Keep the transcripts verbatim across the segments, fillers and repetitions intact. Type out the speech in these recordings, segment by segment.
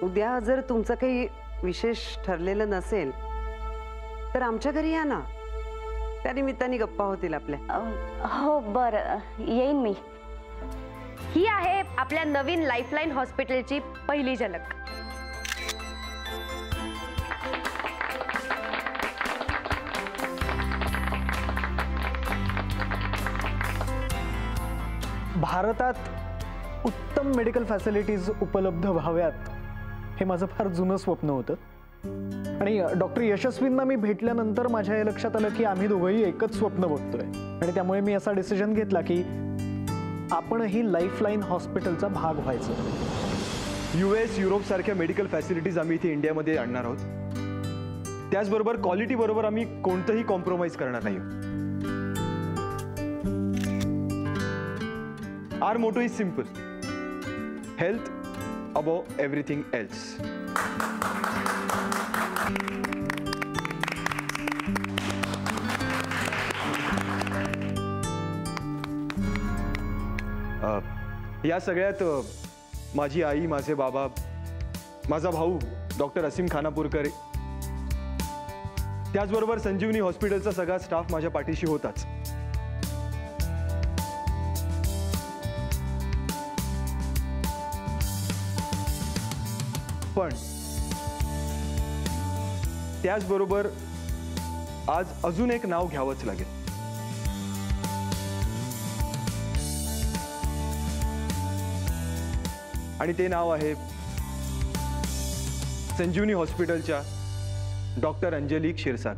उद्या जर तुमचं काही विशेष ठरलेलं नसेल तर आमच्या घरी या ना, त्या निमित्ताने गप्पा होतील आपल्या. हो बरं, येईन मी. ही आहे आपल्या नवीन लाईफलाईन हॉस्पिटलची पहिली झलक. भारतात उत्तम मेडिकल फॅसिलिटीज उपलब्ध व्हाव्यात हे माझं फार जुनं स्वप्न होतं. आणि डॉक्टर यशस्वींना मी भेटल्यानंतर माझ्या हे लक्षात आलं की आम्ही दोघंही एकच स्वप्न बघतोय. आणि त्यामुळे मी असा डिसिजन घेतला की आपणही लाईफलाईन हॉस्पिटलचा भाग व्हायचं. युएस युरोप सारख्या मेडिकल फॅसिलिटीज आम्ही इथे इंडियामध्ये आणणार आहोत. त्याचबरोबर क्वालिटी बरोबर आम्ही कोणतंही कॉम्प्रोमाइज करणार नाही. Our motto is simple, health above everything else. या सगळ्यात माझी आई, माझे बाबा, माझा भाऊ डॉक्टर असीम खानापूरकर, त्याचबरोबर संजीवनी हॉस्पिटलचा सगळा स्टाफ माझ्या पाठीशी होताच. पण त्याचबरोबर आज अजून एक नाव घ्यावंच लागेल. आणि ते नाव आहे संजीवनी हॉस्पिटलच्या डॉक्टर अंजली क्षीरसागर.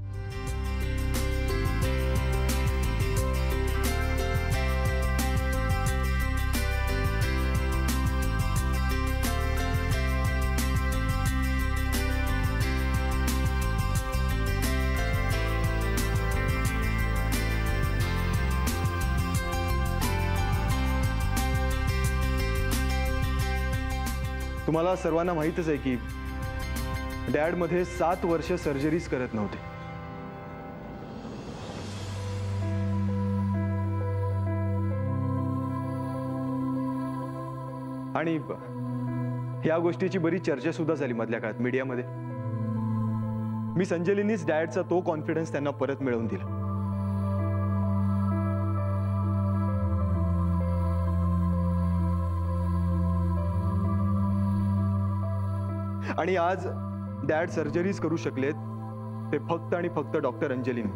तुम्हाला सर्वांना माहीतच आहे की डॅड मध्ये सात वर्ष सर्जरीज करत नव्हते. आणि या गोष्टीची बरी चर्चा सुद्धा झाली मधल्या काळात मीडियामध्ये. मिस अंजलीनीच डॅडचा तो कॉन्फिडन्स त्यांना परत मिळवून दिला. आणि आज डॅड सर्जरीज करू शकलेत ते फक्त आणि फक्त डॉक्टर अंजलीने.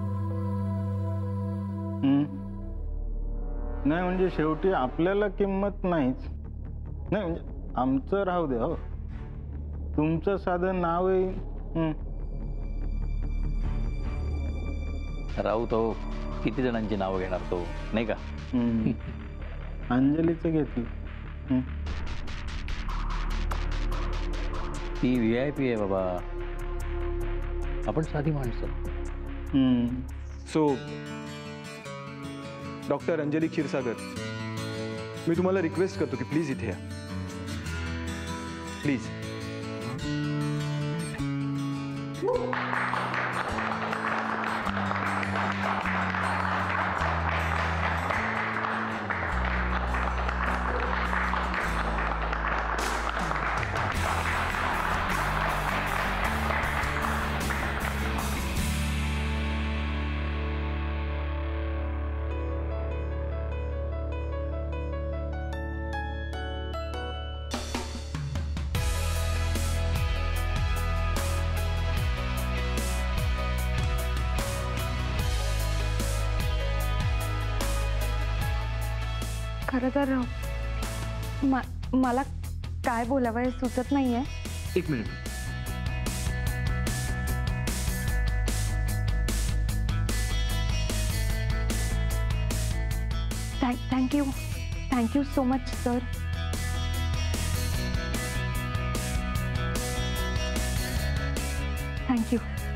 नाही म्हणजे शेवटी आपल्याला किंमत नाहीच. नाही म्हणजे आमचं राहू दे, हो तुमचं साधं नावही राहू तो किती जणांची नावं घेणार तो, नाही का? अंजलीचं घेतली. ती व्ही आय पी आहे बाबा, आपण साधी माणसं. सो डॉक्टर अंजली क्षीरसागर, मी तुम्हाला रिक्वेस्ट करतो की प्लीज इथे या, प्लीज. खरं तर मला काय बोलावं हे सुचत नाहीये. एक minute. Thank you thank you so much sir. Thank you.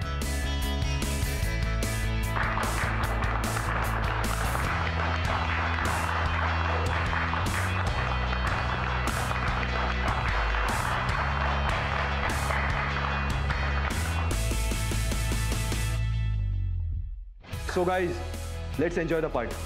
So guys, let's enjoy the party.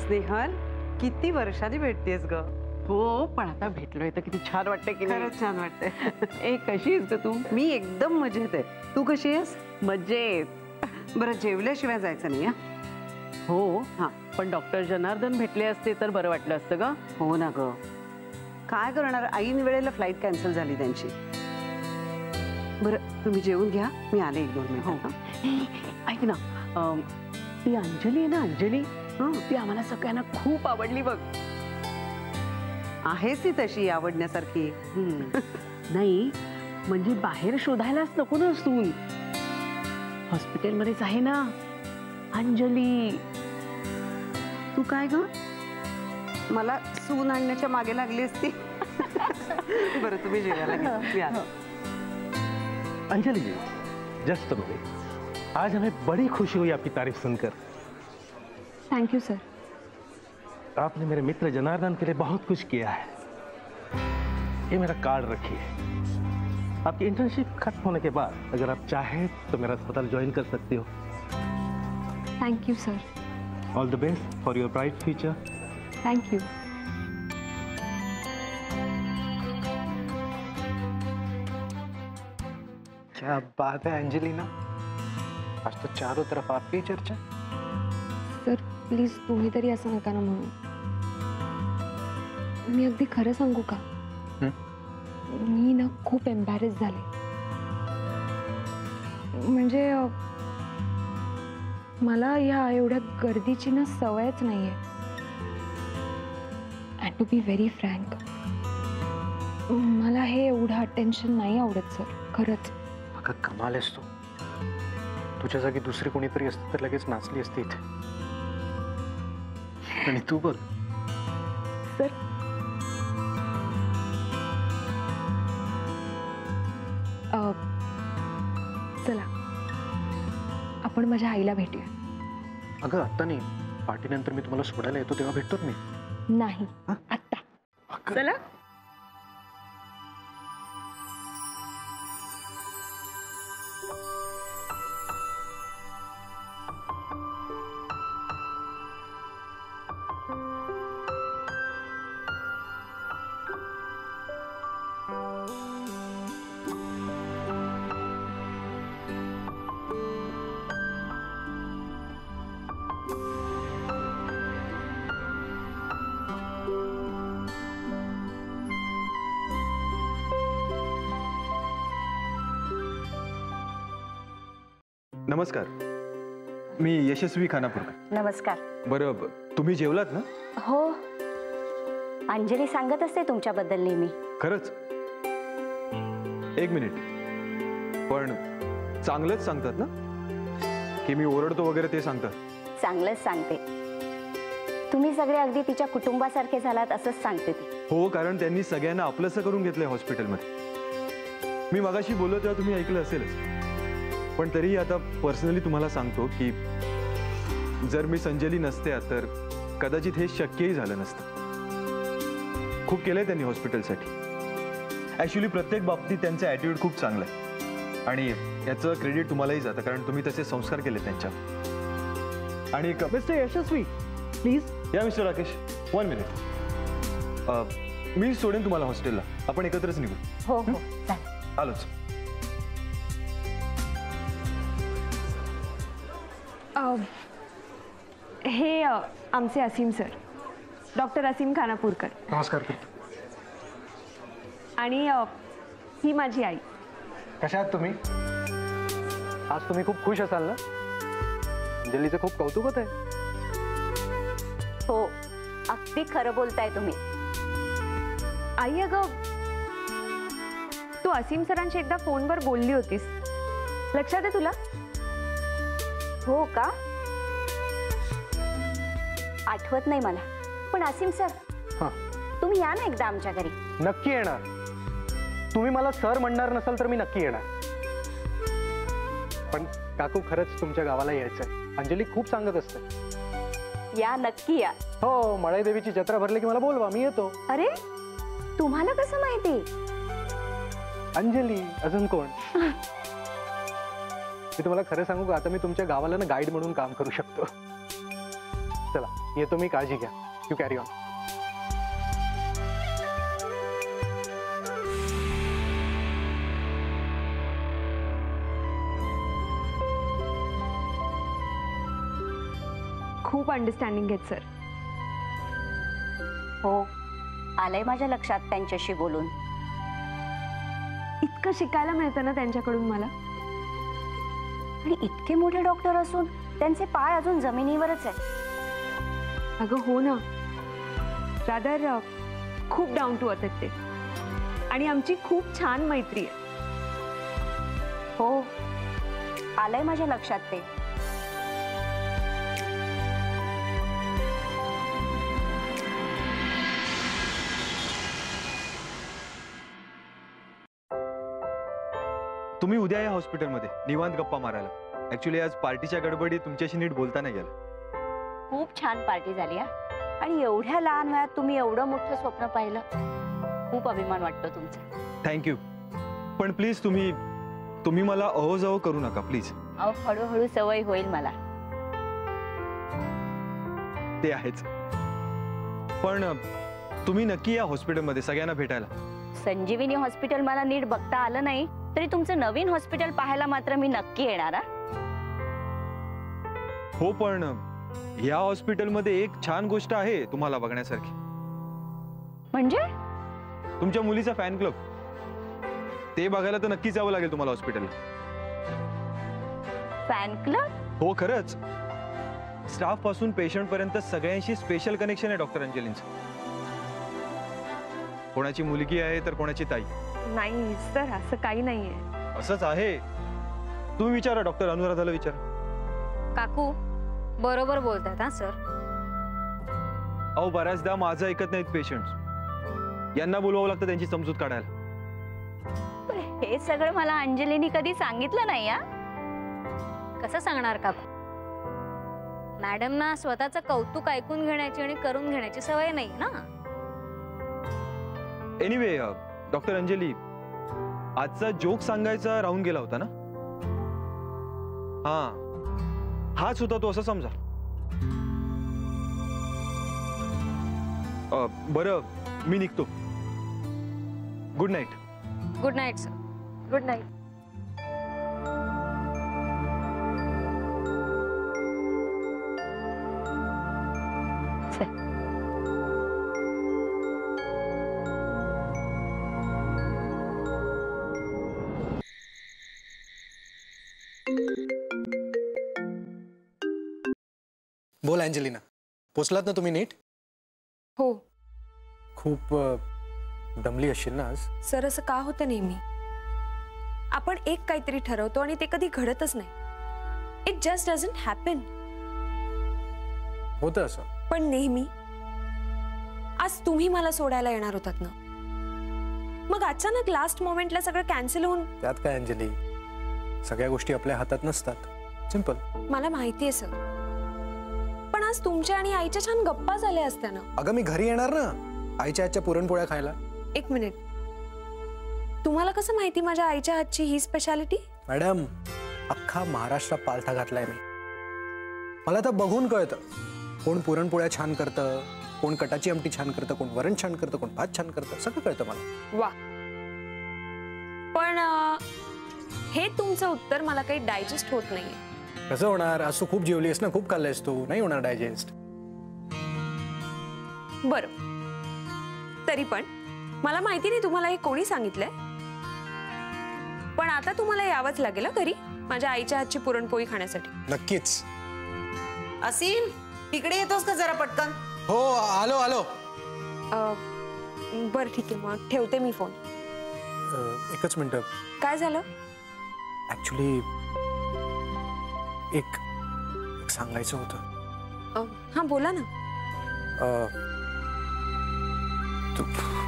Snehal, किती वर्षांनी भेटतेस ग. हो, पण आता भेटलोय तर किती छान वाटतंय की नाही? खरंच छान वाटतंय. ए, कशी आहेस ग तू? मी एकदम मजेत आहे. तू कशी आहेस? मजेत. बरं, जेवल्याशिवाय जायचं नाही. हा हो, हा पण डॉक्टर जनार्दन भेटले असते तर बरं वाटलं असतं ग. हो ना ग, काय करणार, ऐन वेळेला फ्लाईट कॅन्सल झाली त्यांची. बरं, तुम्ही जेवून घ्या, मी आले एक दोन हो. मिनिट. ऐक ना, अम, ती अंजली आहे ना, अंजली, ती आम्हाला सगळ्यांना खूप आवडली बघ. आहेस ती तशी आवडण्यासारखी. हम्म. नाही म्हणजे बाहेर शोधायलाच नको ना सून, हॉस्पिटलमध्येच आहे ना अंजली. तू काय ग, मला सून आणण्याच्या मागे लागली असती. बरं, तुम्ही जेवायला घ्या, मी आले. अंजलि जी, जस्ट मिले, आज हमें बड़ी खुशी हुई आपकी तारीफ सुनकर. Thank you sir. आपने मेरे मित्र जनार्दन के लिए बहुत कुछ किया है. ये मेरा कार्ड रखिए. आपकी इंटर्नशिप खत्म होने के बाद अगर आप चाहें तो मेरा अस्पताल ज्वाइन कर सकती हो. Thank you sir. All the best for your bright future. Thank you. क्या बात है अंजलिना, आज तो चारों तरफ आपकी चर्चा. सर प्लीज तुम्ही तरी असं नका ना म्हणू. मी अगदी खरं सांगू का, मी ना खूप एम्बॅरेस झाले. म्हणजे अ, मला या एवढ्या गर्दीची ना सवयच नाहीये. And to be very frank, मला हे एवढं अटेन्शन नाही आवडत सर, खरंच. अगं कमाल आहेस तू. तुझ्या जागी दुसरी कोणीतरी असतं तर लगेच नाचली असती इथे. आणि तू बघ सर, अ, चला आपण माझ्या आईला भेटूया. अगं आत्ता नाही, पार्टीनंतर मी तुम्हाला सोडायला येतो तेव्हा भेटतो मी. नाही आत्ता. चला. नमस्कार, मी यशस्वी खानापूरकर. नमस्कार. बरं, तुम्ही जेवलात ना? हो, अंजली सांगत असते तुमच्याबद्दल नेहमी. खरंच? एक मिनिट, पण चांगलंच सांगतात ना? की मी ओरडतो वगैरे ते सांगतात? चांगलंच सांगते. तुम्ही सगळे अगदी तिच्या कुटुंबासारखे झालात असंच सांगते ती. हो, कारण त्यांनी सगळ्यांना आपलंसं करून घेतलंय हॉस्पिटलमध्ये. मी मगाशी बोललो तेव्हा तुम्ही ऐकलं असेलच, पण तरीही आता पर्सनली तुम्हाला सांगतो की जर मी अंजली नसत्या तर कदाचित हे शक्यही झालं नसतं. खूप केलंय त्यांनी हॉस्पिटलसाठी. ॲक्च्युली प्रत्येक बाबतीत त्यांचा ॲटिट्यूड खूप चांगला आहे आणि याचं क्रेडिट तुम्हालाही जातं, कारण तुम्ही तसे संस्कार केले त्यांच्या. आणि मिस्टर यशस्वी, प्लीज या मिस्टर राकेश, वन मिनिट. मी सोडेन तुम्हाला हॉस्टेलला, आपण एकत्रच निघू. हो हो, चालेल. आलोच. अ, हे अ, आमचे असीम सर, डॉक्टर असीम खानापूरकर. नमस्कार. आणि अ, ही माझी आई. कशा आहात तुम्ही? आज तुम्ही खूप खुश असाल ना? अंजलीचं खूप कौतुक होत आहे. हो, अगदी खरं बोलताय तुम्ही. आई अगं, तू असीम सरांशी एकदा फोनवर बोलली होतीस, लक्षात आहे तुला? हो का? आठवत नाही मला, पण असीम सर, हां, तुम्ही या ना एकदा आमच्या घरी. नक्की येणार. तुम्ही मला सर म्हणणार नसाल तर मी नक्की येणार. पण काकू, खरंच तुमच्या गावाला यायचंय. अंजली खूप सांगत असते. या, नक्की या. हो, मळई देवीची जत्रा भरली की मला बोलवा, मी येतो. अरे, तुम्हाला कसं माहिती? अंजली, अजून कोण? मी तुम्हाला खरं सांगू का, आता मी तुमच्या गावाला ना गाईड म्हणून काम करू शकतो. चला. येतो मी, काळजी घ्या. You carry on. खूप अंडरस्टँडिंग आहेत सर. हो, आलंय माझ्या लक्षात त्यांच्याशी बोलून. इतकं शिकायला मिळतं ना त्यांच्याकडून मला. आणि इतके मोठे डॉक्टर असून त्यांचे पाय अजून जमिनीवरच आहेत. अगं हो ना, रादर खूप डाऊन टू अर्थ ते. आणि आमची खूप छान मैत्री आहे. हो, आलंय माझ्या लक्षात ते. तुम्ही उद्या या हॉस्पिटलमध्ये निवांत गप्पा मारायला. ऍक्च्युली आज पार्टीच्या गडबडीत तुमच्याशी नीट बोलता नाही गेलं. खूप छान पार्टी झाली हा. आणि एवढ्या लहान वयात तुम्ही एवढं मोठं स्वप्न पाहिलं, खूप अभिमान वाटतो तुमचा. थँक्यू. पण प्लीज तुम्ही तुम्ही मला अहो जावं करू नका प्लीज. अहो, हळूहळू सवय होईल मला. ते आहेच. पण तुम्ही नक्की या हॉस्पिटलमध्ये सगळ्यांना भेटायला. संजीवनी हॉस्पिटल मला नीट बघता आलं नाही तरी तुमचं नवीन हॉस्पिटल पाहायला मात्र मी नक्की येणार. हो, पण या हॉस्पिटलमध्ये एक छान गोष्ट आहे तुम्हाला बघण्यासारखी. म्हणजे? तुमच्या मुलीचा फॅन क्लब. ते बघायला तर नक्कीच यावं लागेल तुम्हाला हॉस्पिटलला. Fan club? हो, खरंच. स्टाफ पासून पेशंट पर्यंत सगळ्यांशी स्पेशल कनेक्शन आहे डॉक्टर अंजलींचं. कोणाची मुलगी आहे तर कोणाची ताई. नाही सर, असं काही नाहीये. असंच आहे. तुम्ही विचारा, डॉक्टर अनुराधाला विचारा. काकू बरोबर बोलतात हा सर. अहो, बऱ्याचदा माझं ऐकत नाहीत पेशंट. यांना बोलवावं लागतं त्यांची समजूत काढायला. हे सगळं मला अंजलीनी कधी सांगितलं नाही. या कसं सांगणार काकू? मॅडमना स्वतःचं कौतुक ऐकून घेण्याची आणि करून घेण्याची सवय नाही ना. एनिवे, डॉक्टर अंजली, आजचा जोक सांगायचा राहून गेला होता ना. हा हाच होता तो, असं समजा. बरं, मी निघतो. Good night. Good night sir. Good night. बोल अंजलीना, पोचलात ना तुम्ही नीट? हो. खूप दमली असशील ना आज? सर, असं का होतं नेहमी? आपण एक काहीतरी ठरवतो आणि ते कधी घडतच नाही. It just doesn't happen. होतं असं. पण नेहमी. आज तुम्ही मला सोडायला येणार होतात ना, मग अचानक लास्ट मोमेंटला सगळं कॅन्सल होऊन. त्यात काय अंजली, सगळ्या गोष्टी आपल्या हातात नसतात. सिंपल. मला माहिती आहे सर, पण आज तुमच्या आणि आईच्या छान गप्पा झाल्या असत्या ना. अगं, मी घरी येणार ना आईच्या हातच्या पुरणपोळ्या खायला. एक मिनिट, तुम्हाला कसं माहिती माझ्या आईच्या हातची ही स्पेशालिटी? मॅडम, अख्खा महाराष्ट्र पालथा घातलाय मी. मला तर बघून कळतं कोण पुरणपोळ्या छान करतं, कोण कटाची आमटी छान करतं, कोण वरण छान करतं, कोण भात छान करतं, सगळं कळतं मला. वा. पण हे तुमचं उत्तर मला काही डायजेस्ट होत नाहीये. कसं होणार? आज तू खूप जेवलीस ना, खूप खाल्लंयस तू, नाही होणार डायजेस्ट. बरं, तरी पण मला माहिती नाही तुम्हाला हे कोणी सांगितलंय, पण आता तुम्हाला यावंच लागेल घरी माझ्या आईच्या हातची पुरणपोळी खाण्यासाठी. नक्कीच. असीम, इकडे येतोस का जरा पटकन? हो, आलो आलो. बरं ठीक आहे, मग ठेवते मी फोन. एकच मिनिट. काय झालं? ऍक्च्युली एक एक सांगायचं होतं. हा, बोला ना. तू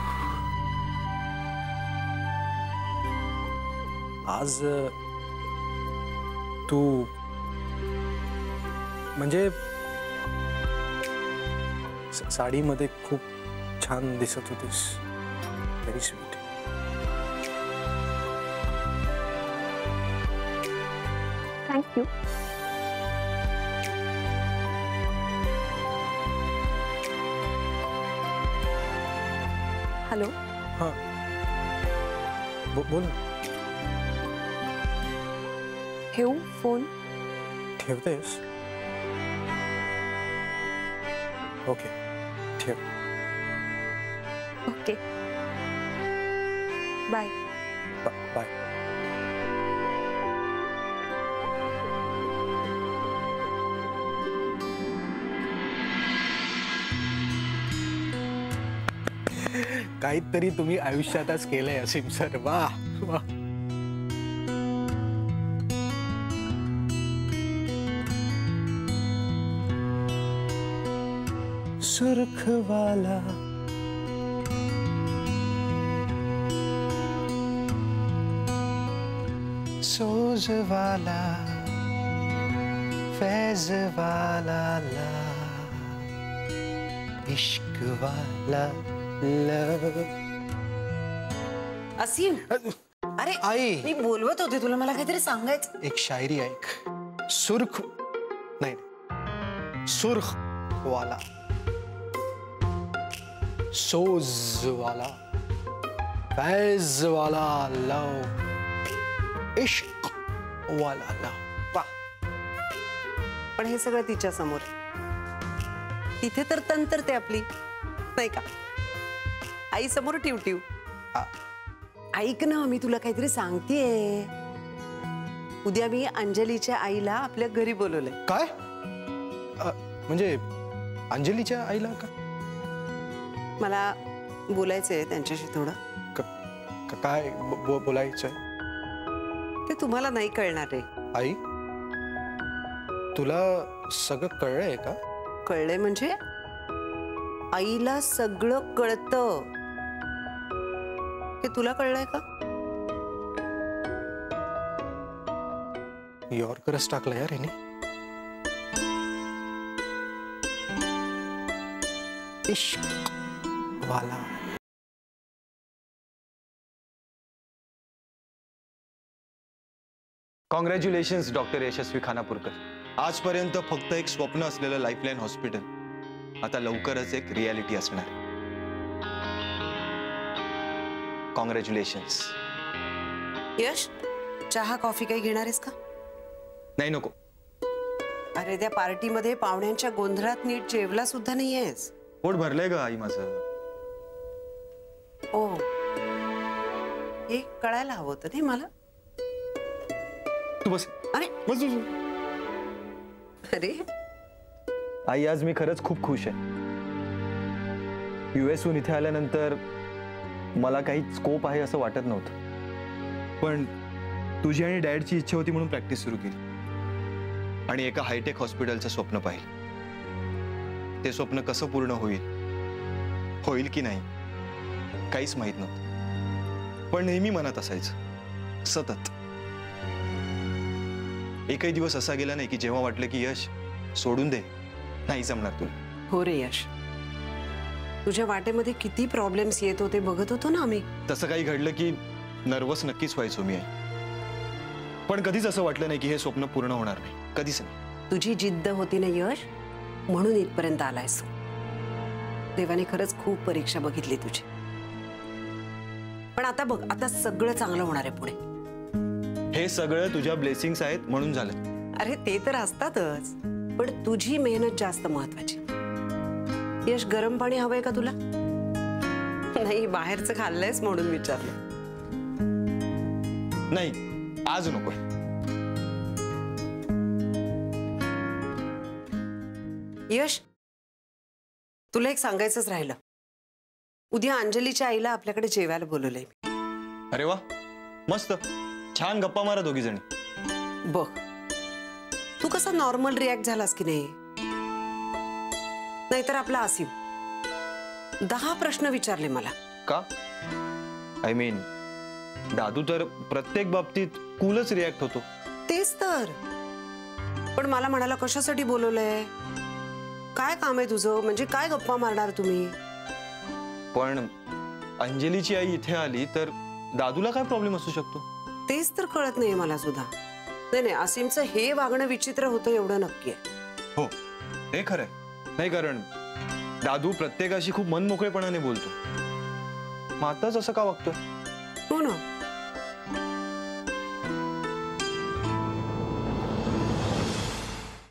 आज तू म्हणजे साडीमध्ये खूप छान दिसत होतीस. Very sweet. थँक्यू. हॅलो. हां बोल. ठेवू फोन? ठेवतेस? ओके ठेव. Okay bye. बाय. काहीतरी तुम्ही आयुष्यातच केलंय असीम सर. वा वा. सुर्खवाला सोजवाला फैजवाला ला इश्कवाला लव. असीम अरे आई मी बोलवत होते तुला, मला काहीतरी सांगायचं. एक शायरी ऐक. सुर्ख नाही सुर्ख वाला सोज वाला फैज वाला लव इश्क वाला लव. वा, पण हे सगळं तिच्या समोर. तिथे तर तंतर ते आपली नाही का. आई समोर टिव टिव. ऐक ना, मी तुला काहीतरी सांगतेय. उद्या मी अंजलीच्या आईला आपल्या घरी बोलवलंय. काय? म्हणजे अंजलीच्या आईला का? मला बोलायचंय त्यांच्याशी थोडं. काय बोलायचंय? ते तुम्हाला नाही कळणार रे. आई तुला सगळं कळलंय का? कळलंय म्हणजे आईला सगळं कळतं. हे तुला कळलंय का? यॉर्करच टाकलं यार याने. इश्क वाला. Congratulations doctor Yashasvi Khanapurkar. आजपर्यंत फक्त एक स्वप्न असलेलं लाईफलाईन हॉस्पिटल आता लवकरच एक रियालिटी असणार. कॉंग्रॅच्युलेशन्स. यश, चहा कॉफी काही घेणार आहेस का? नाही नको. अरे त्या पार्टीमध्ये पाहुण्यांच्या गोंधळात नीट जेवला सुद्धा नाहीयेस. पोट भरलंय ग आई माझं. ओ, हे कळायला हवं होतं नाही मला. तू बस. अरे बस तू. अरे आई आज मी खरंच खूप खुश आहे. युएस हून इथे आल्यानंतर मला काही स्कोप आहे असं वाटत नव्हतं, पण तुझी आणि डॅडची इच्छा होती म्हणून प्रॅक्टिस सुरू केली आणि एका हायटेक हॉस्पिटलचं स्वप्न पाहिलं. ते स्वप्न कसं पूर्ण होईल होईल की नाही काहीच माहित नव्हतं, पण नेहमी मनात असायचं सतत. एकही दिवस असा गेला नाही की जेव्हा वाटलं की यश सोडून दे, नाही जमणार तुला. हो रे यश, तुझ्या वाटेमध्ये किती प्रॉब्लेम्स येत होते बघत होतो ना आम्ही. तसं काही घडलं की नर्वस नक्कीच व्हायचो मी आई, पण कधीच असं वाटलं नाही की हे स्वप्न पूर्ण होणार नाही. कधीच नाही. तुझी जिद्द होती ना यश, म्हणून इथपर्यंत आलायस. देवाने खरंच खूप परीक्षा बघितली तुझी. पण आता बघ, आता सगळं चांगलं होणार आहे पुढे. हे सगळं तुझ्या ब्लेसिंग्स आहेत म्हणून झालं. अरे ते तर असतातच, पण तुझी मेहनत जास्त महत्वाची. यश, गरम पाणी हवंय का तुला? नाही, बाहेरचं खाल्लंयस म्हणून विचारलं. नाही, आज नको. यश, तुला एक सांगायचंच राहिलं. उद्या अंजलीच्या आईला आपल्याकडे जेवायला बोलवलंय. अरे वा, मस्त. छान गप्पा मारा दोघी जणी. बघ, तू कसा नॉर्मल रिॲक्ट झालास की नाही. नाहीतर आपला आसिम दहा प्रश्न विचारले मला. का? आय मीन दादू तर प्रत्येक बाबतीत कूलच रिॲक्ट होतो. तेच तर. पण मला म्हणाला, कशासाठी बोलवलंय, काय काम आहे तुझं, म्हणजे काय गप्पा मारणार तुम्ही. पण अंजलीची आई इथे आली तर दादूला काय प्रॉब्लेम असू शकतो? तेच तर कळत नाही मला सुद्धा. नाही नाही, असीमचं हे वागणं विचित्र होतं एवढं नक्की आहे. हो, हे खरंय. नाही, कारण दादू प्रत्येकाशी खूप मनमोकळेपणाने बोलतो. मग आताच असं का वागतोय? हो ना.